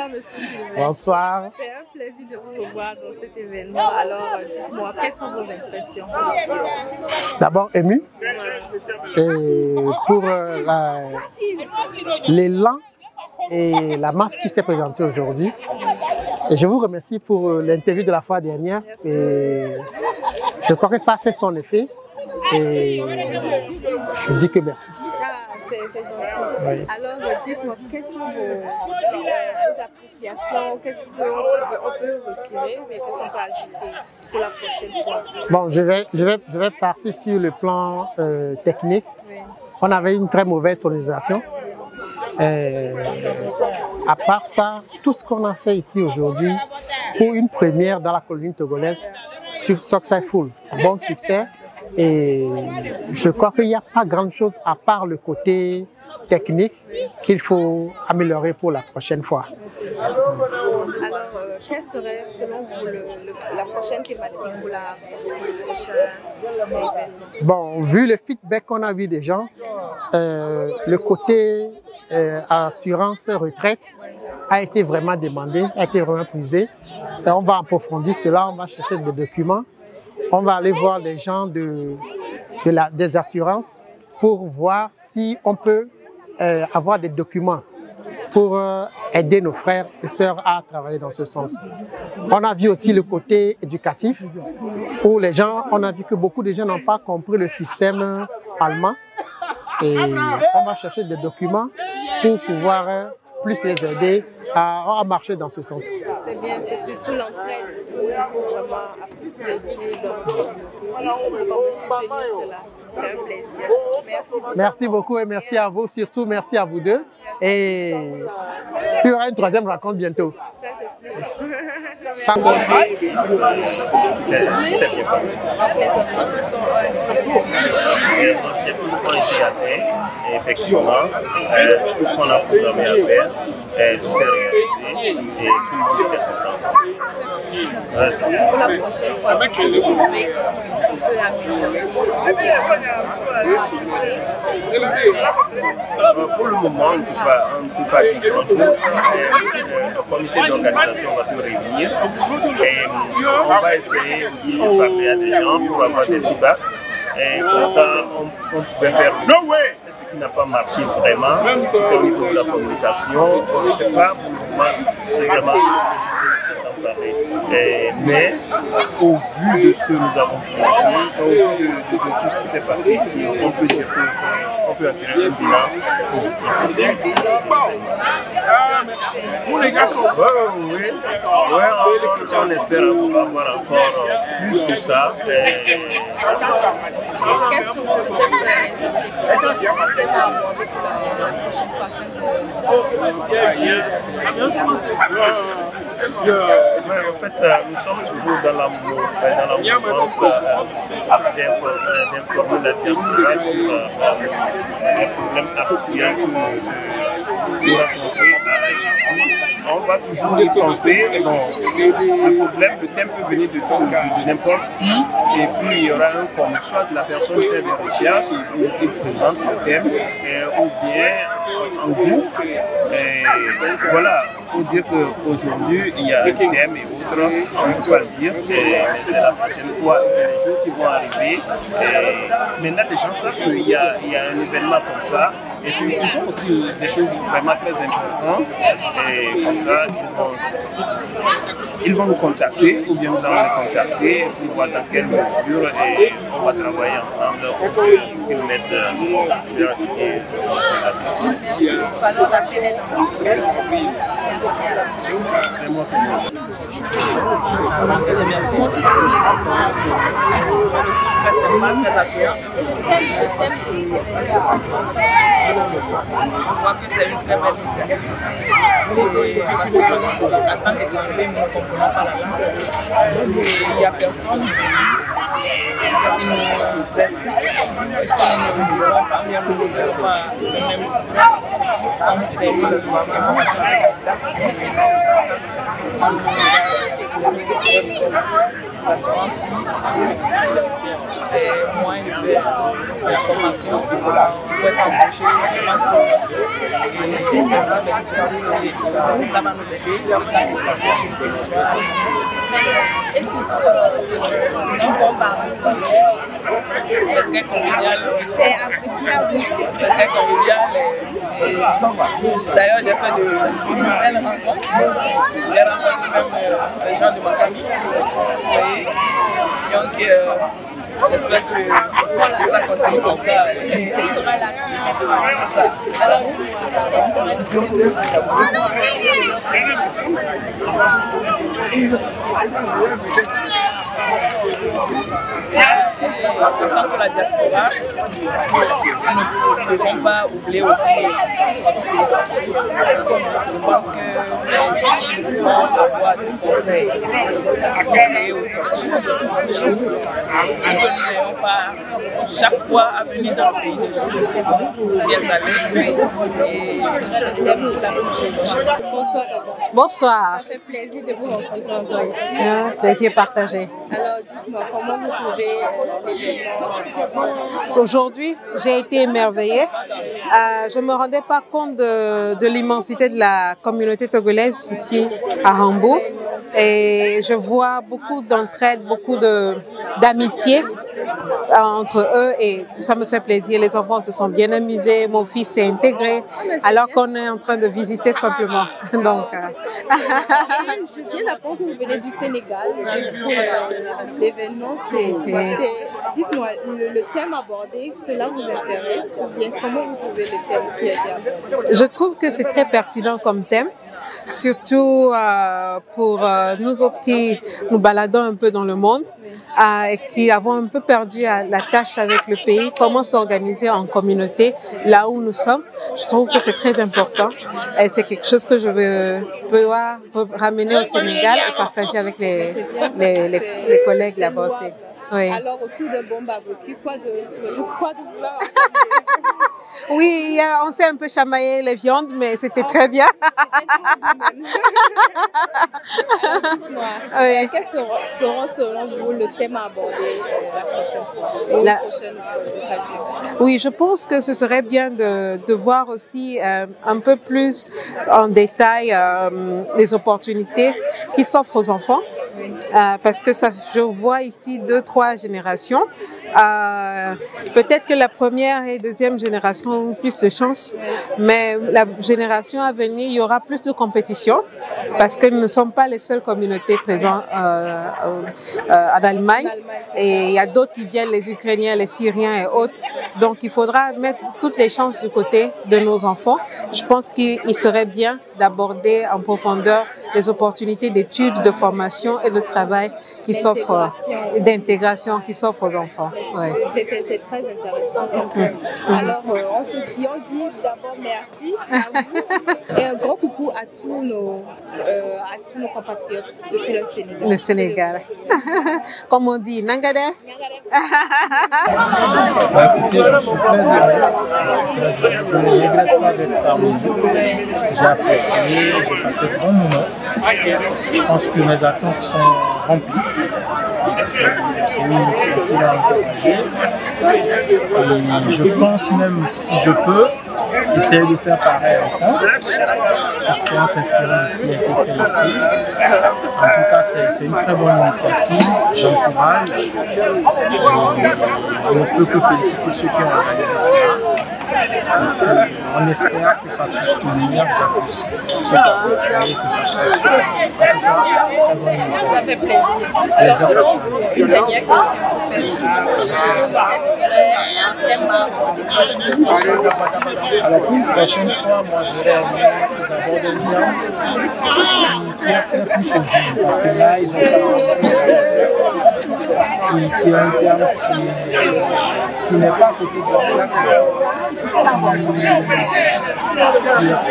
Bonsoir, monsieur Sylvain. Bonsoir. C'est un plaisir de vous revoir dans cet événement. Alors, dites-moi, quelles sont vos impressions? D'abord, ému. Et pour l'élan et la masse qui s'est présentée aujourd'hui. Et je vous remercie pour l'interview de la fois dernière. Et je crois que ça a fait son effet. Et je dis que merci. C'est gentil. Oui. Alors, dites-moi, quelles sont vos appréciations? Qu'est-ce qu'on peut retirer ou bien qu'est-ce qu'on peut ajouter pour la prochaine fois? Bon, je vais partir sur le plan technique. Oui. On avait une très mauvaise sonorisation. À part ça, tout ce qu'on a fait ici aujourd'hui pour une première dans la colonie togolaise sur Successful, bon succès. Et je crois qu'il n'y a pas grand chose à part le côté technique qu'il faut améliorer pour la prochaine fois. Alors, quelle serait selon vous la prochaine thématique pour le prochain événement? Bon, vu le feedback qu'on a vu des gens, le côté assurance retraite a été vraiment demandé, a été vraiment prisé. Et on va approfondir cela, on va chercher des documents. On va aller voir les gens des assurances pour voir si on peut avoir des documents pour aider nos frères et sœurs à travailler dans ce sens. On a vu aussi le côté éducatif où les gens, on a vu que beaucoup de gens n'ont pas compris le système allemand et on va chercher des documents pour pouvoir plus les aider à marcher dans ce sens. C'est bien, c'est surtout l'entraide qu'il faut vraiment apprécier aussi dans notre communauté. Comment soutenir cela? C'est un plaisir. Merci beaucoup. Merci beaucoup et merci à vous, surtout merci à vous deux. Et il y aura une troisième rencontre bientôt. Ça, c'est sûr. Les effectivement, tout ce qu'on a programmé à faire, tout s'est réalisé et tout le monde était content. Pour la prochaine fois, on peut améliorer. Pour le moment, on ne peut pas dire grand-chose. Le comité d'organisation va se réunir et on va essayer aussi de parler à des gens pour avoir des feedbacks. Et comme ça, on pouvait faire ce qui n'a pas marché vraiment. Si c'est au niveau de la communication, je ne sais pas, pour le moment, c'est vraiment difficile d'en parler. Mais au vu de ce que nous avons produit, au vu de tout ce qui s'est passé ici, on peut dire qu'on peut en tirer un bilan positif. Pour les garçons, on espère avoir encore plus que ça. Quels sont vos objectifs à aborder pour la prochaine fois? En fait, nous sommes toujours dans la mouvance d'informer la diaspora sur les problèmes actuels que nous rencontrons ici. On va toujours y penser. Bon, le problème, le thème peut venir de n'importe qui, et puis il y aura un comme soit la personne fait des recherches, il présente le thème, ou bien en groupe. Voilà, pour dire qu'aujourd'hui il y a un thème et autres, on ne peut pas le dire, mais c'est la prochaine fois, les jours qui vont arriver. Maintenant, les gens savent qu'il y a un événement comme ça. Et puis, ils ont aussi des choses vraiment très importantes. Et comme ça, ils vont nous contacter, ou bien nous allons les contacter pour voir dans quelle mesure et on va travailler ensemble pour qu'ils mettent leur idée sur la Merci. C'est moi qui vous très sympa, très accueillant. Je crois que c'est une très belle initiative. Parce qu'en tant qu'étranger, nous ne comprenons pas la langue. Il n'y a personne ici qui nous explique. Puisque nous ne vivons pas bien, nous ne vivons pas le même système. Comme c'est une information de l'État. l'assurance vie. Et moi, il fait la formation pour être embauché. Je pense que c'est une grande initiative et ça va nous aider dans l'éducation sur le territoire. Et surtout, du bon bar. C'est très convivial. C'est très convivial. D'ailleurs, j'ai fait de belles rencontres. J'ai rencontré même les gens de ma famille. Donc, j'espère que ça continue comme ça. Et sera là-dessus. C'est ça. Alors, quel serait le thème? En tant que la diaspora, nous ne devons pas oublier aussi notre pays d'origine. Je pense que si nous pouvons avoir des conseils pour créer aussi quelque chose chez nous, que nous n'ayons pas chaque fois à venir dans le pays des gens, s'y installer. Et Ce serait le thème pour la prochaine. Bonsoir, Tonton. Bonsoir. Ça fait plaisir de vous rencontrer encore ici. Un plaisir partagé. Alors, dites-moi, comment vous trouvez l'événement? Aujourd'hui, j'ai été émerveillée. Je ne me rendais pas compte de l'immensité de la communauté togolaise ici à Hambourg. Et je vois beaucoup d'entraide, beaucoup d'amitié entre eux et ça me fait plaisir. Les enfants se sont bien amusés, mon fils s'est intégré alors qu'on est en train de visiter simplement. Donc, Je viens d'apprendre que vous venez du Sénégal, juste pour l'événement. Dites-moi, le thème abordé, cela vous intéresse ou bien comment vous trouvez le thème qui a été abordé? je trouve que c'est très pertinent comme thème. Surtout pour nous autres qui nous baladons un peu dans le monde et qui avons un peu perdu la tâche avec le pays, comment s'organiser en communauté là où nous sommes. Je trouve que c'est très important et c'est quelque chose que je veux pouvoir ramener au Sénégal et partager avec les collègues là-bas aussi. Oui. Alors, autour d'un bon barbecue, quoi de vouloir Oui, on s'est un peu chamaillé les viandes, mais c'était très bien. Alors, dites-moi, Oui. quels seront selon vous le thème à aborder la prochaine fois, ou la prochaine occasion? Oui, je pense que ce serait bien de voir aussi un peu plus en détail les opportunités qui s'offrent aux enfants. Parce que je vois ici 2-3 générations. Peut-être que la première et deuxième génération ont plus de chance, mais la génération à venir, il y aura plus de compétition parce que nous ne sommes pas les seules communautés présentes en Allemagne. Et il y a d'autres qui viennent, les Ukrainiens, les Syriens et autres. Donc il faudra mettre toutes les chances du côté de nos enfants. Je pense qu'il serait bien d'aborder en profondeur les opportunités d'études, de formation et de travail qui s'offrent, d'intégration qui s'offrent aux enfants. Ouais. C'est très intéressant. Alors, on dit d'abord merci à vous et un gros coucou à tous nos compatriotes depuis le Sénégal. Le Sénégal. Comme on dit, Nangadef. Écoutez, je suis très heureux. Je ne regrette pas d'être parmi vous. J'ai apprécié, j'ai passé de bons moments. Je pense que mes attentes sont remplies. C'est une initiative à encourager. Et je pense même, si je peux, essayer de faire pareil en France, tout en s'inspirant de ce qui a été fait ici. En tout cas, c'est une très bonne initiative. J'encourage. Je ne peux que féliciter ceux qui ont organisé cela. Et puis, on espère que ça puisse tenir, que ça puisse se perpétuer, que ça se passe super. En tout cas, très bonne initiative. Ça fait plaisir. Alors, selon vous, une dernière question en fait. Quel serait un thème à aborder? Alors pour une prochaine fois, moi j'aurais aimé qu'ils abordent un lien qui est très plus aux jeunes, parce que là ils ont qui est un terme qui n'est pas à côté de la plaque, qui est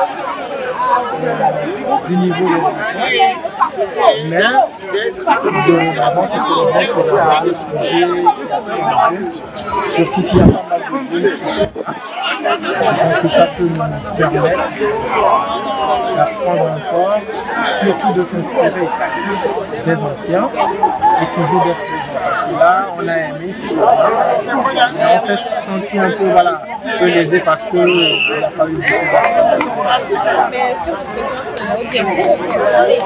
plus du niveau des enfants, mais avant c'est vrai qu'ils abordent le sujet, surtout qu'il y a pas mal de jeunes qui sont. Je pense que ça peut nous permettre d'apprendre encore, surtout de s'inspirer des anciens et toujours d'être présent. Parce que là, on a aimé, c'était bien. On s'est senti un peu, voilà, lésé parce qu'on n'a pas eu beaucoup d'explications. Mais si on vous présente, ou bien vous représentez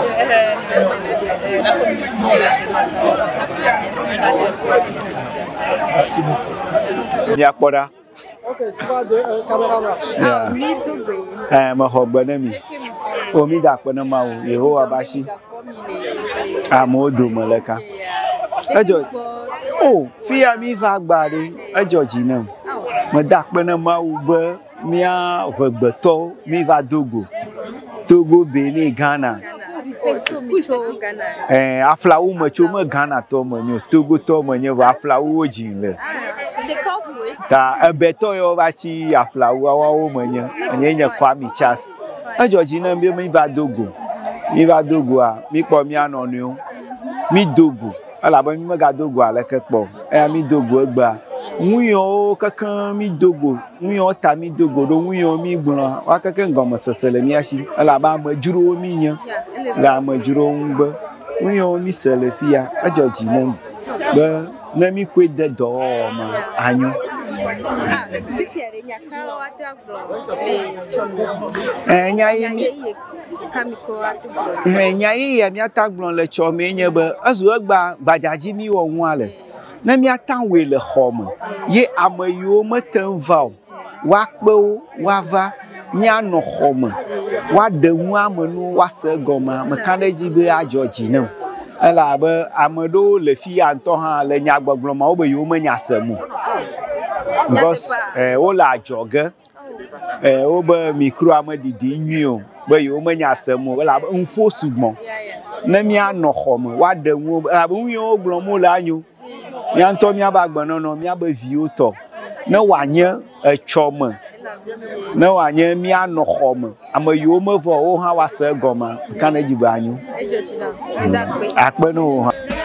la communauté et la jeunesse, c'est un agent. Merci beaucoup. Niakpora. Ok, toi de caméraman. Ah, mi double. Ma hobanami. Omi da kpana ma o yeho abashi. Amodo malaka. Ejo. Oh, fia mi va gbare. Ejo jinam. Ma da kpana ma o be mia regbeto mi va Togo. Togo, Benin, Ghana. So micho Ghana. Aflawu macho me Ghana to menyo. Togo to menyo va aflawu ojinle. De cowboy. Ka ebeto yo va chi aflawu awo menyo. Enye Kwame Chas. Ejo jinam bi mi va Togo. Mi va Togo a mi po mi anonu. Mi Togo. Ala ba mi me ga Togo ale ke po. Mi Togo egba. Nwuyo kankan mi Togo. Nwuyo ta mi Togo do nwuyo mi gbon. Wa kankan gomo sesele mi asi. Ala ba ma juro mi yan. La ma juro ngbe. Nwuyo mi sele fia. Ejo jinam. Be na mi kwe de do ma anyo. Nyaye ya mi atagbon le chome nye be azu egba gbajaji mi wo hu ale na mi atanwe le xome ye ameyo meten va wa pe wa va mi ano xome wa de hu amenu wa se goma me kan deji be ajoji ne ala be amedo le fi anto ha le nyagbogblon ma wo be yo me nya semu because o la joge o be micro amadidi nyu be yo me nya semu la nfo sugbon na mi ano xome wa de hu la be nyu ogbon mo la nyu mi anto mi abagbon no mi aba vi o to na wa nye echome na wa nye mi ano xome amayo me vo o ha wa se goma kan ejibo anyu Ejo china. Me da pe. akpe no